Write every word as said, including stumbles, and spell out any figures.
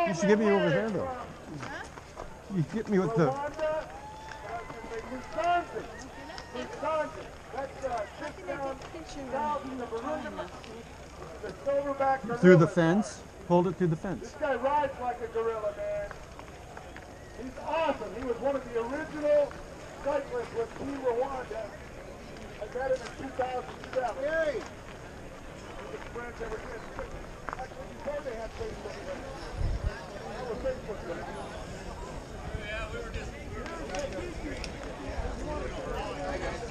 You should get me over there, though. Huh? You get me with the... Rwanda, Wisconsin. Wisconsin. That's uh, six down south of Rwanda. The silverback gorilla. Through the fence? Hold it through the This fence. guy rides like a gorilla, man. He's awesome. He was one of the original cyclists with Team Rwanda. I met him in two thousand seven. Hey! The friends ever did. Actually, before they had Facebook. That was Facebook. Yeah, we were just...